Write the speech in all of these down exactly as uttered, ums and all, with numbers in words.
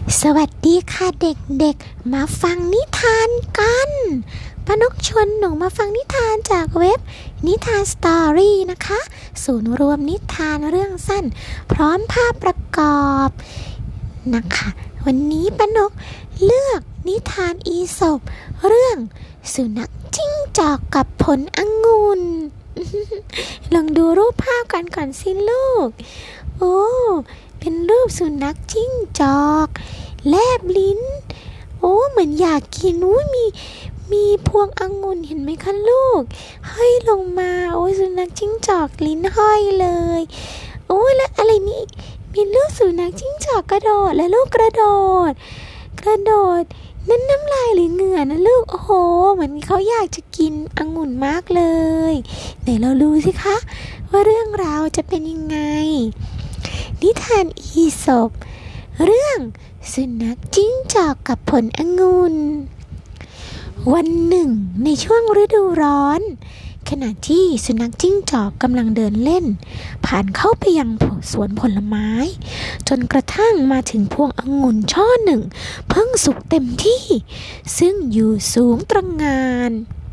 สวัสดีค่ะเด็กๆมาฟังนิทานกันป้านกชวนหนูมาฟังนิทานจากเว็บนิทานสตอรี่นะคะศูนย์รวมนิทานเรื่องสั้นพร้อมภาพประกอบนะคะวันนี้ป้านกเลือกนิทานอีสปเรื่องสุนัขจิ้งจอกกับผลองุ่น ลองดูรูปภาพกันก่อนสิลูกโอ้เป็นรูปสุนัขจิ้งจอกแลบลิ้นโอ้เหมือนอยากกินอุ้ยมีมีพวงองุ่นเห็นไหมคะลูกห้อยลงมาโอ้ยสุนัขจิ้งจอกลิ้นห้อยเลยโอ้ยแล้วอะไรนี่มีลูกสุนัขจิ้งจอกกระโดดและลูกกระโดดกระโดดนั่นน้ำลายหรือเหงื่อนะลูกโอ้โหเหมือนเขาอยากจะกินองุ่นมากเลยไหนเราดูสิคะว่าเรื่องราวจะเป็นยังไงนิทานอีสปเรื่องสุนัขจิ้งจอกกับผลองุ่นวันหนึ่งในช่วงฤดูร้อนขณะที่สุนัขจิ้งจอกกำลังเดินเล่นผ่านเข้าไปยังสวนผลไม้จนกระทั่งมาถึงพวงองุ่นช่อหนึ่งเพิ่งสุกเต็มที่ซึ่งอยู่สูงตระหง่าน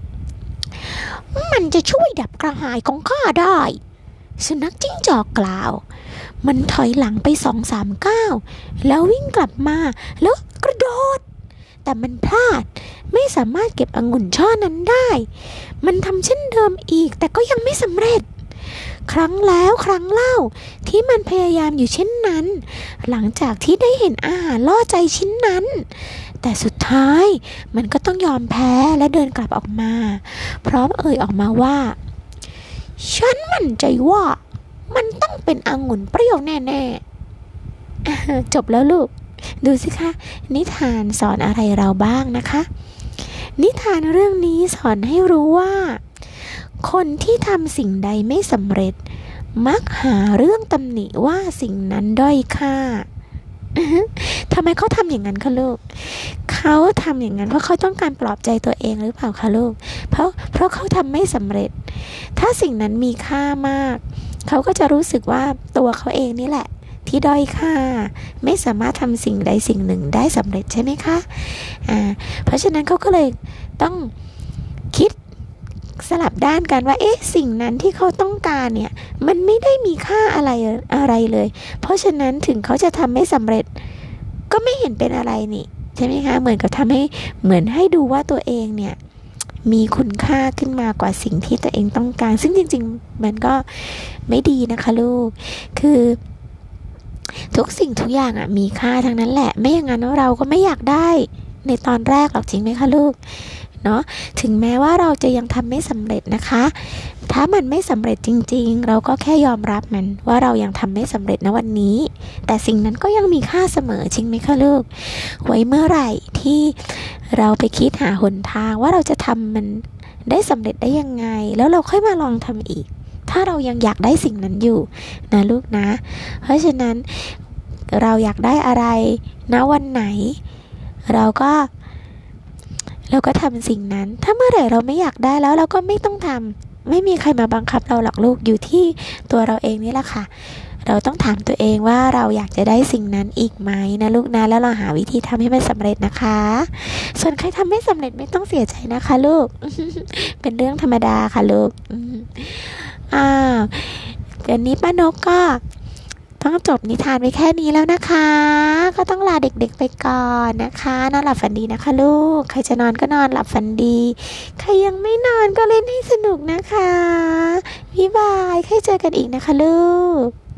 มันจะช่วยดับกระหายของข้าได้สุนัขจิ้งจอกกล่าวมันถอยหลังไปสองสามก้าวแล้ววิ่งกลับมาแล้วกระโดดแต่มันพลาดไม่สามารถเก็บองุ่นช่อนั้นได้มันทำเช่นเดิมอีกแต่ก็ยังไม่สำเร็จครั้งแล้วครั้งเล่าที่มันพยายามอยู่เช่นนั้นหลังจากที่ได้เห็นอาหารล่อใจชิ้นนั้นแต่สุดท้ายมันก็ต้องยอมแพ้และเดินกลับออกมาพร้อมเอ่ยออกมาว่าฉันมั่นใจว่ามันต้องเป็นองุ่นเปรี้ยวแน่ๆจบแล้วลูกดูสิคะนิทานสอนอะไรเราบ้างนะคะนิทานเรื่องนี้สอนให้รู้ว่าคนที่ทำสิ่งใดไม่สำเร็จมักหาเรื่องตำหนิว่าสิ่งนั้นด้อยค่า ทำไมเขาทำอย่างนั้นคะลูกเขาทำอย่างนั้นเพราะเขาต้องการปลอบใจตัวเองหรือเปล่าคะลูกเพราะเพราะเขาทำไม่สำเร็จถ้าสิ่งนั้นมีค่ามากเขาก็จะรู้สึกว่าตัวเขาเองนี่แหละที่ด้อยค่าไม่สามารถทำสิ่งใดสิ่งหนึ่งได้สำเร็จใช่ไหมคะอ่าเพราะฉะนั้นเขาก็เลยต้องคิดสลับด้านกันว่าเอ๊ะสิ่งนั้นที่เขาต้องการเนี่ยมันไม่ได้มีค่าอะไรอะไรเลยเพราะฉะนั้นถึงเขาจะทำไม่สำเร็จก็ไม่เห็นเป็นอะไรนี่ใช่ไหมคะเหมือนกับทำให้เหมือนให้ดูว่าตัวเองเนี่ยมีคุณค่าขึ้นมากว่าสิ่งที่ตัวเองต้องการซึ่งจริงๆมันก็ไม่ดีนะคะลูกคือทุกสิ่งทุกอย่างอ่ะมีค่าทั้งนั้นแหละไม่อย่างนั้นเราก็ไม่อยากได้ในตอนแรกหรอกจริงไหมคะลูกเนาะถึงแม้ว่าเราจะยังทำไม่สำเร็จนะคะถ้ามันไม่สำเร็จจริงๆเราก็แค่ยอมรับมันว่าเรายังทำไม่สำเร็จณวันนี้แต่สิ่งนั้นก็ยังมีค่าเสมอจริงไหมคะลูกไว้เมื่อไหร่ที่เราไปคิดหาหนทางว่าเราจะทำมันได้สำเร็จได้ยังไงแล้วเราค่อยมาลองทำอีกถ้าเรายังอยากได้สิ่งนั้นอยู่นะลูกนะเพราะฉะนั้นเราอยากได้อะไรณวันไหนเราก็เราก็ทำสิ่งนั้นถ้าเมื่อไหร่เราไม่อยากได้แล้วเราก็ไม่ต้องทำไม่มีใครมาบังคับเราหรอกลูกอยู่ที่ตัวเราเองนี่แหละค่ะเราต้องถามตัวเองว่าเราอยากจะได้สิ่งนั้นอีกไหมนะลูกนะแล้วเราหาวิธีทำให้มันสำเร็จนะคะส่วนใครทำไม่สำเร็จไม่ต้องเสียใจนะคะลูก เป็นเรื่องธรรมดาค่ะลูกอ้าวเดี๋ยวนี้ป้านกก็ต้องจบนิทานไปแค่นี้แล้วนะคะก็ต้องลาเด็กๆไปก่อนนะคะนอนหลับฝันดีนะคะลูกใครจะนอนก็นอนหลับฝันดีใครยังไม่นอนก็เล่นให้สนุกนะคะบ๊ายบายใครเจอกันอีกนะคะลูก